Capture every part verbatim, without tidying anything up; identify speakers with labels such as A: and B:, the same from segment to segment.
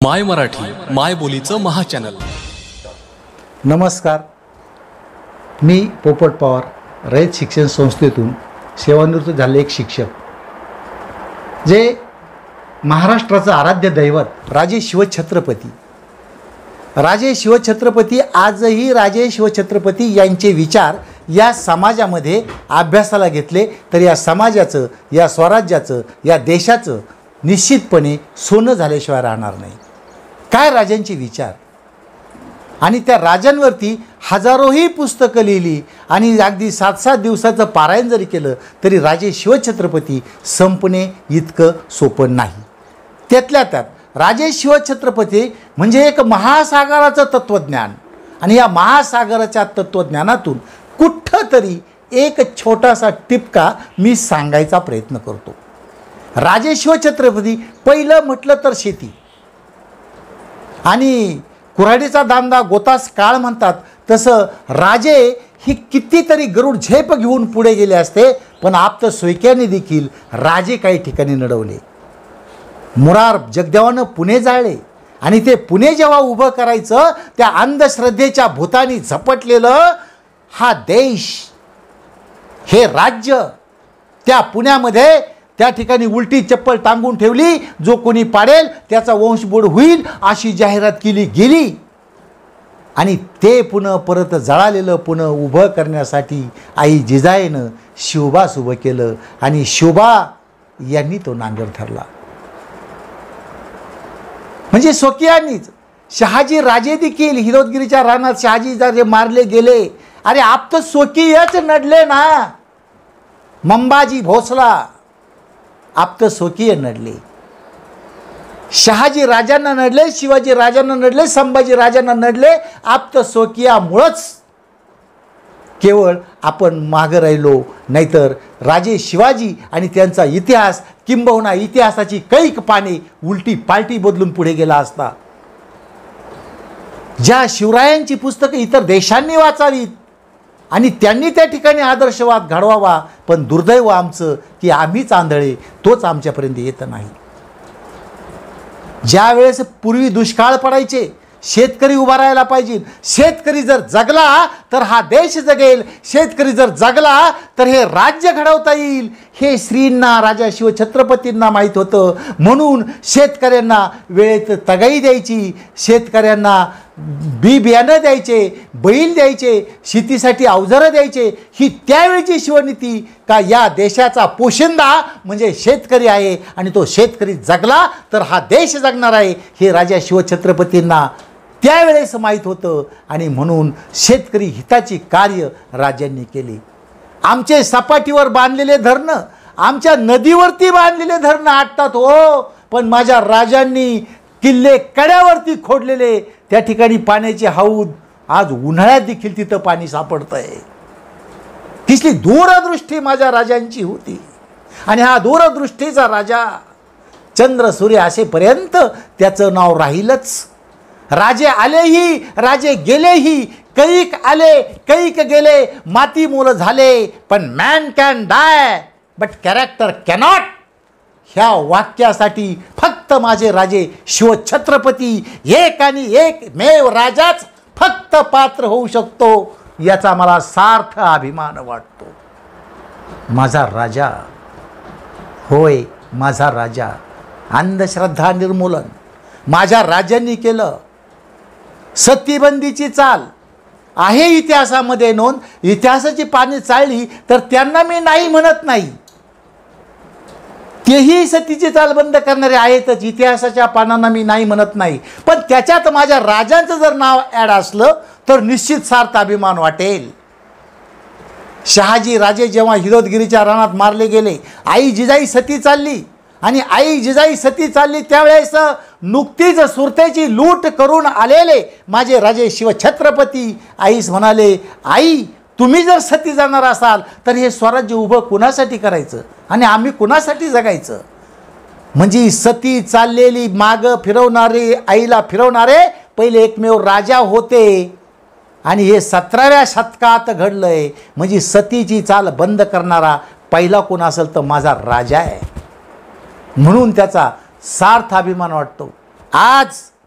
A: माय मराठी माय बोलीचं महाचॅनल.
B: नमस्कार, मी पोपट पवार, रयत शिक्षण संस्थेतून सेवानिवृत्त झाले एक शिक्षक. जे महाराष्ट्राचं आराध्य दैवत राजे शिवछत्रपती राजे शिवछत्रपती आजही राजे शिवछत्रपती यांचे विचार या समाजामध्ये अभ्यासाला घेतले तर या समाजाचं, या स्वराज्याचं, या देशाचं निश्चितपणे सोनं झाल्याशिवाय राहणार नाही. काय राजांचे विचार, आणि त्या राजांवरती हजारोही पुस्तकं लिहिली आणि अगदी सात सात दिवसाचं पारायण जरी केलं तरी राजे शिवछत्रपती संपणे इतकं सोपं नाही. त्यातल्या त्यात राजे शिवछत्रपती म्हणजे एक महासागराचं तत्त्वज्ञान, आणि या महासागराच्या तत्त्वज्ञानातून कुठं तरी एक छोटासा टिपका मी सांगायचा प्रयत्न करतो. राजे शिवछत्रपती पहिलं म्हटलं तर शेती, आणि कुऱ्हाडीचा दांडा गोतास काळ म्हणतात तसं राजे ही कितीतरी गरुड झेप घेऊन पुढे गेले असते, पण आप्त सोयक्याने देखील राजे काही ठिकाणी नडवले. मुरार जगदेवानं पुणे जाळले, आणि ते पुणे जेव्हा उभं करायचं त्या अंधश्रद्धेच्या भूतानी झपटलेलं हा देश, हे राज्य, त्या पुण्यामध्ये त्या ठिकाणी उलटी चप्पल टांगून ठेवली. जो कोणी पाडेल त्याचा वंशबोड होईल अशी जाहिरात केली गेली, आणि ते पुन्हा परत जळालेलं पुन्हा उभं करण्यासाठी आई जिजाईनं शिवबास उभं केलं, आणि शिवबा यांनी तो नांगर धरला. म्हणजे स्वकीयांनीच. शहाजी राजे देखील हिरोदगिरीच्या रानात शहाजी राजे मारले गेले. अरे आप तर स्वकीयच नडले ना. मंबाजी भोसला आप तर स्वकीय नडले. शहाजी राजांना नडले, शिवाजी राजांना नडले, संभाजी राजांना नडले. आप तर स्वकीयामुळंच केवळ आपण मागं राहिलो, नाहीतर राजे शिवाजी आणि त्यांचा इतिहास, किंबहुना इतिहासाची कैक पाने उलटी पालटी बदलून पुढे गेला असता. ज्या शिवरायांची पुस्तकं इतर देशांनी वाचावीत आणि त्यांनी त्या ठिकाणी आदर्शवाद घडवावा, पण दुर्दैव आमचं की आम्हीच आंधळे, तोच आमच्यापर्यंत येत नाही. ज्या वेळेस पूर्वी दुष्काळ पडायचे, शेतकरी उभा राहायला पाहिजे. शेतकरी जर जगला तर हा देश जगेल, शेतकरी जर जगला तर हे राज्य घडवता येईल, हे श्रींना, राजा शिवछत्रपतींना माहीत होतं. म्हणून शेतकऱ्यांना वेळेत तगाई द्यायची, शेतकऱ्यांना बी बियाणं द्यायचे, बैल द्यायचे, शेतीसाठी अवजारं द्यायचे. ही त्यावेळची शिवनीती, का या देशाचा पोशिंदा म्हणजे शेतकरी आहे, आणि तो शेतकरी जगला तर हा देश जगणार आहे, हे राजा शिवछत्रपतींना त्यावेळेस माहीत होतं. आणि म्हणून शेतकरी हिताची कार्य राज्यांनी केली. आमचे सपाटीवर बांधलेले धरणं, आमच्या नदीवरती बांधलेले धरणं आटतात हो, पण माझ्या राजांनी किल्ले कड्यावरती खोडलेले त्या ठिकाणी पाण्याची हौद, आज उन्हाळ्यात देखील तिथं पाणी सापडतंय. तिथली दूरदृष्टी माझ्या राजांची होती, आणि हा दूरदृष्टीचा राजा चंद्र सूर्य असेपर्यंत त्याचं नाव राहीलच. राजे आलेही, राजे गेलेही, कैक आले, कैक गेले, माती मोल झाले, पण man can die but character cannot. ह्या वाक्यासाठी फक्त माझे राजे शिवछत्रपती एक आणि एक मेव राजाच फक्त पात्र होऊ शकतो, याचा मला सार्थ अभिमान वाटतो. माझा राजा, होय माझा राजा. अंधश्रद्धा निर्मूलन माझ्या राजांनी केलं. सतीबंदीची चाल आहे इतिहासामध्ये नोंद. इतिहासाची पाने चाळली तर त्यांना मी नाही म्हणत नाही, तेही सतीची चाल बंद करणारे आहेतच, इतिहासाच्या पानांना मी नाही म्हणत नाही. पण त्याच्यात माझ्या राजांचं जर नाव ॲड असलं तर निश्चित सार्थ अभिमान वाटेल. शहाजी राजे जेव्हा हिरोदगिरीच्या रानात मारले गेले, आई जिजाई सती चालली, आणि आई जिजाई सती चालली त्यावेळेस नुकतीच सुरतेची लूट करून आलेले माझे राजे शिवछत्रपती आईस म्हणाले, आई तुम्ही जर सती जाणार असाल तर हे स्वराज्य उभं कुणासाठी करायचं, आणि आम्ही कुणासाठी जगायचं. म्हणजे सती चाललेली मागं फिरवणारे, आईला फिरवणारे पहिले एकमेव राजा होते, आणि हे सतराव्या शतकात घडलंय. म्हणजे सतीची चाल बंद करणारा पहिला कोण असेल तर माझा राजा आहे. म्हणून त्याचा सार्थ अभिमान वाटतो. आज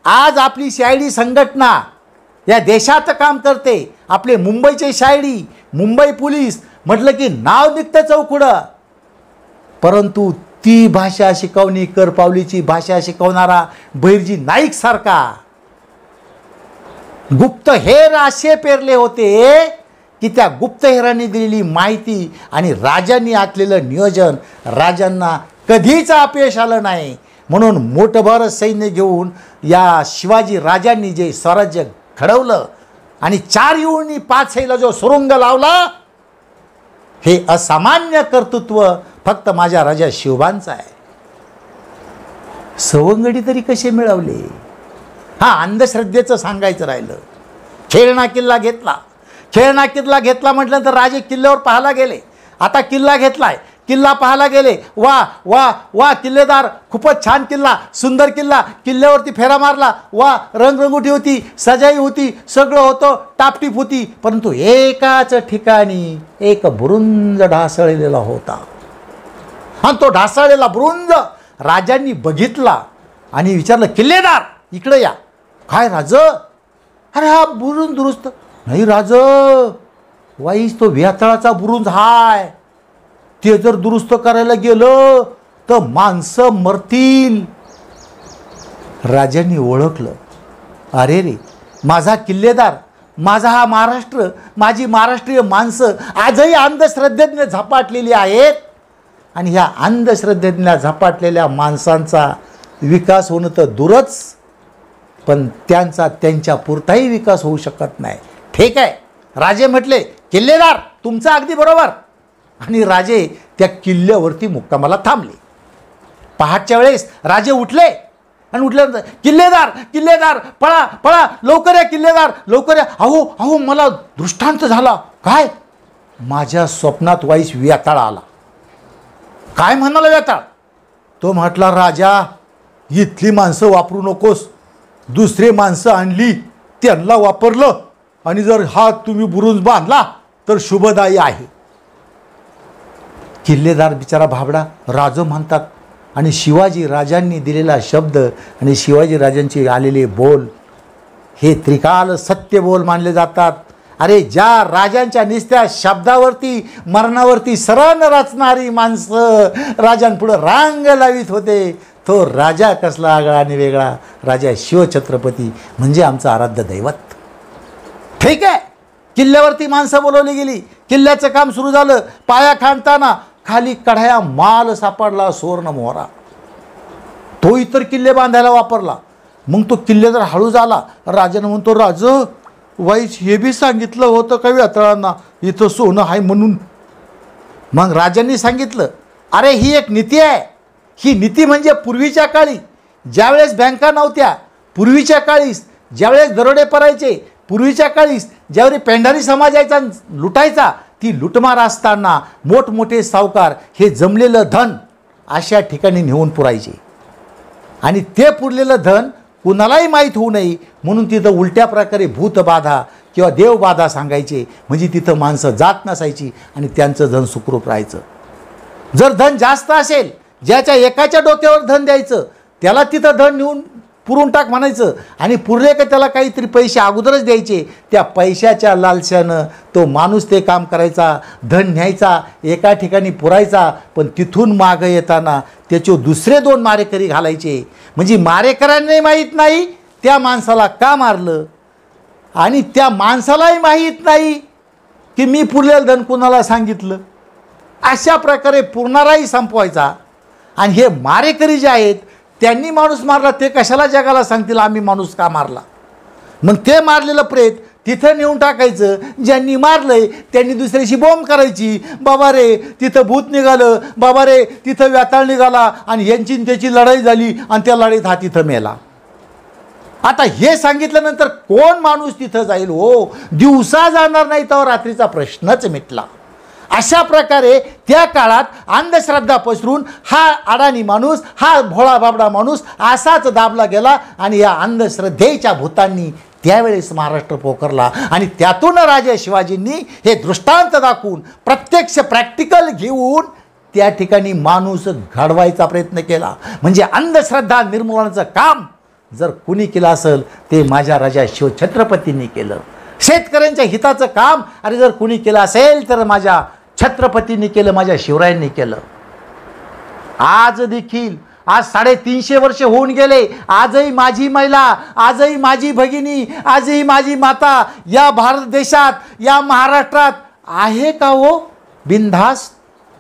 B: आज आपली सीआयडी संघटना या देशात काम करते. आपले मुंबईचे सीआयडी, मुंबई पोलीस म्हटलं की नाव निघतं चौकुडं. परंतु ती भाषा शिकवणी, करपावलीची भाषा शिकवणारा बहिर्जी नाईक सारखा गुप्तहेर असे पेरले होते की त्या गुप्तहेरांनी दिलेली माहिती आणि राजांनी आखलेलं नियोजन राजांना कधीच अपयश आलं नाही. म्हणून मोठभर सैन्य घेऊन या शिवाजी राजांनी जे स्वराज्य घडवलं आणि चार येऊनी पाच हैला जो सुरुंग लावला, हे असामान्य कर्तृत्व फक्त माझ्या राजा शिवबांचा आहे. सवंगडी तरी कसे मिळवले? हा, अंधश्रद्धेचं सांगायचं राहिलं. खेळणा किल्ला घेतला. खेळणा किल्ला घेतला म्हटलं तर राजे किल्ल्यावर पाहायला गेले. आता किल्ला घेतलाय, किल्ला पाहायला गेले. वा वा वा, किल्लेदार खूपच छान किल्ला, सुंदर किल्ला. किल्ल्यावरती फेरा मारला. वा, रंगरंगोटी होती, सजाई होती, सगळं होतं, टापटीप होती. परंतु एकाच ठिकाणी एक बुरुंज ढासळलेला होता. हा, तो ढासळलेला बुरुंज राजांनी बघितला आणि विचारलं, किल्लेदार इकडे या. काय राज? अरे हा बुरुंज दुरुस्त नाही राज, वाईस तो व्यातळाचा बुरुंज हाय. ते जर दुरुस्त करायला गेलं तर माणसं मरतील. राजांनी ओळखलं, अरे रे, माझा किल्लेदार, माझा हा महाराष्ट्र, माझी महाराष्ट्रीय माणसं आजही अंधश्रद्धेने झपाटलेली आहेत. आणि ह्या अंधश्रद्धेने झपाटलेल्या माणसांचा विकास होणं तर दूरच, पण त्यांचा त्यांच्या पुरताही विकास होऊ शकत नाही. ठीक आहे, राजे म्हटले, किल्लेदार तुमचं अगदी बरोबर. आणि राजे त्या किल्ल्यावरती मुक्कामाला थांबले. पहाटच्या वेळेस राजे उठले आणि उठल्यानंतर, किल्लेदार किल्लेदार पळा पळा, लवकर या किल्लेदार, लवकर या. अहो अहो, मला दृष्टांत झाला. काय? माझ्या स्वप्नात वाईस व्याताळ आला. काय म्हणाला व्याताळ? तो म्हटला, राजा इथली माणसं वापरू नकोस, दुसरे माणसं आणली, त्यांना वापरलं, आणि जर हा तुम्ही बुरुज बांधला तर शुभदायी आहे. किल्लेदार बिचारा भाबडा. राज म्हणतात आणि शिवाजी राजांनी दिलेला शब्द आणि शिवाजी राजांचे आलेले बोल हे त्रिकाल सत्य बोल मानले जातात. अरे, ज्या राजांच्या निस्त्या शब्दावरती मरणावरती सरण रचणारी माणसं राजांपुढं रांग लावित होते, तो राजा कसला आगळा आणि वेगळा? राजा शिवछत्रपती म्हणजे आमचं आराध्य दैवत. ठीक आहे, किल्ल्यावरती माणसं बोलवली गेली. किल्ल्याचं काम सुरू झालं. पाया खांडताना खाली कढाया माल सापडला, सुवर्ण मोहरा. तो इतर किल्ले बांधायला वापरला. मग तो किल्लेदार हळू झाला. राजानं म्हणतो, राज वाईच हे बी सांगितलं होतं का व्यातळांना इथं सोनं आहे म्हणून? मग राजांनी सांगितलं, अरे ही एक नीती आहे. ही नीती म्हणजे पूर्वीच्या काळी ज्यावेळेस बँका नव्हत्या, पूर्वीच्या काळी ज्यावेळेस दरोडे पडायचे, पूर्वीच्या काळी ज्यावेळी पेंढारी समाज यायचा लुटायचा, ती लुटमार असताना मोठमोठे सावकार हे जमलेलं धन अशा ठिकाणी नेऊन पुरायचे. आणि ते पुरलेलं धन कुणालाही माहीत होऊ नये म्हणून तिथं उलट्या प्रकारे भूतबाधा किंवा देवबाधा सांगायचे. म्हणजे तिथं माणसं जात नसायची आणि त्यांचं धन सुखरूप राहायचं. जर धन जास्त असेल, ज्याच्या एकाच्या डोक्यावर धन द्यायचं, त्याला तिथं धन नेऊन पुरून टाक म्हणायचं. आणि पुरले का त्याला काहीतरी पैसे अगोदरच द्यायचे. त्या पैशाच्या लालशानं तो माणूस ते काम करायचा, धन न्यायचा, एका ठिकाणी पुरायचा. पण तिथून मागं येताना त्याचे दुसरे दोन मारेकरी घालायचे. म्हणजे मारेकऱ्यांनाही माहीत नाही त्या माणसाला का मारलं, आणि त्या माणसालाही माहीत नाही की मी पुरलेलं धन कुणाला सांगितलं. अशा प्रकारे पुरणाराही संपवायचा. आणि हे मारेकरी जे आहेत त्यांनी माणूस मारला, ते कशाला जगाला सांगतील आम्ही माणूस का मारला? मग ते मारलेलं प्रेत तिथं नेऊन टाकायचं. ज्यांनी मारलंय त्यांनी दुसऱ्याशी बॉम्ब करायची. बाबा रे तिथं भूत निघालं, बाबा रे तिथं व्याताळ निघाला, आणि यांची त्याची लढाई झाली आणि त्या लढाईत हा तिथं मेला. आता हे सांगितल्यानंतर कोण माणूस तिथं जाईल? हो, दिवसा जाणार नाही तर रात्रीचा प्रश्नच मिटला. अशा प्रकारे त्या काळात अंधश्रद्धा पसरून हा अडाणी माणूस, हा भोळा बाबडा माणूस असाच दाबला गेला. आणि या अंधश्रद्धेच्या भूतांनी त्यावेळेस महाराष्ट्र पोखरला. आणि त्यातून राजा शिवाजींनी हे दृष्टांत दाखवून प्रत्यक्ष प्रॅक्टिकल घेऊन त्या ठिकाणी माणूस घडवायचा प्रयत्न केला. म्हणजे अंधश्रद्धा निर्मूलनाचं काम जर कुणी केलं असेल ते माझ्या राजा शिवछत्रपतींनी केलं. शेतकऱ्यांच्या हिताचं काम अरे जर कुणी केलं असेल तर माझ्या छत्रपतींनी केलं, माझ्या शिवरायांनी केलं. आज देखील आज साडेतीनशे वर्ष होऊन गेले, आजही माझी महिला, आजही माझी भगिनी, आजही माझी माता या भारत देशात, या महाराष्ट्रात आहे का हो बिनधास्त?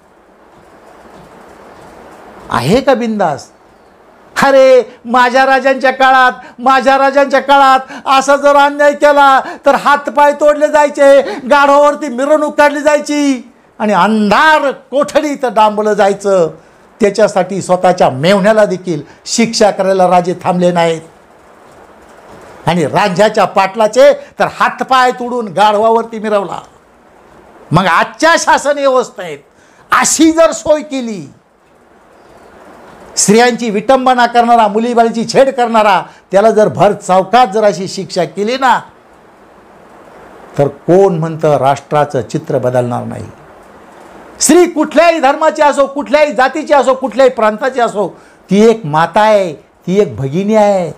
B: आहे का बिनधास्त? अरे माझ्या राजांच्या काळात माझ्या राजांच्या काळात असा जर अन्याय केला तर हातपाय तोडले जायचे, गाढवावरती मिरवणूक काढली जायची आणि अंधार कोठडीत डांबलं जायचं. त्याच्यासाठी स्वतःच्या मेव्हण्याला देखील शिक्षा करायला राजे थांबले नाहीत. आणि राज्याच्या पाटलाचे तर हातपाय तोडून गाढवावरती मिरवला. मग आजच्या शासन व्यवस्थेत अशी जर सोय केली, स्त्रियांची विटंबना करणारा, मुलीबाळीची छेड करणारा त्याला जर भर चौकात जर अशी शिक्षा केली ना, तर कोण म्हणतं राष्ट्राचं चित्र बदलणार नाही. स्त्री कुठल्याही धर्माची असो, कुठल्याही जातीची असो, कुठल्याही प्रांताची असो, ती एक माता आहे, ती एक भगिनी आहे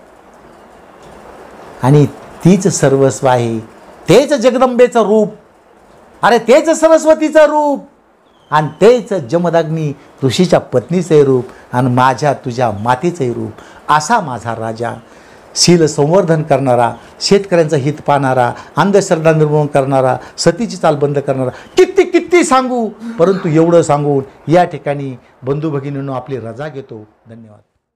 B: आणि तीच सर्वस्व आहे. तेच जगदंबेचं रूप, अरे तेच सरस्वतीचं रूप आणि तेच जमदग्नी ऋषीच्या पत्नीचे रूप आणि माझ्या तुझ्या मातेचे रूप. असा माझा राजा, शील संवर्धन करणारा, शेतकऱ्यांचं हित पाहणारा, अंधश्रद्धा निर्मूलन करणारा, सतीची चाल बंद करणारा. किती किती सांगू, परंतु एवढं सांगून या ठिकाणी बंधू भगिनींनो आपली रजा घेतो. धन्यवाद.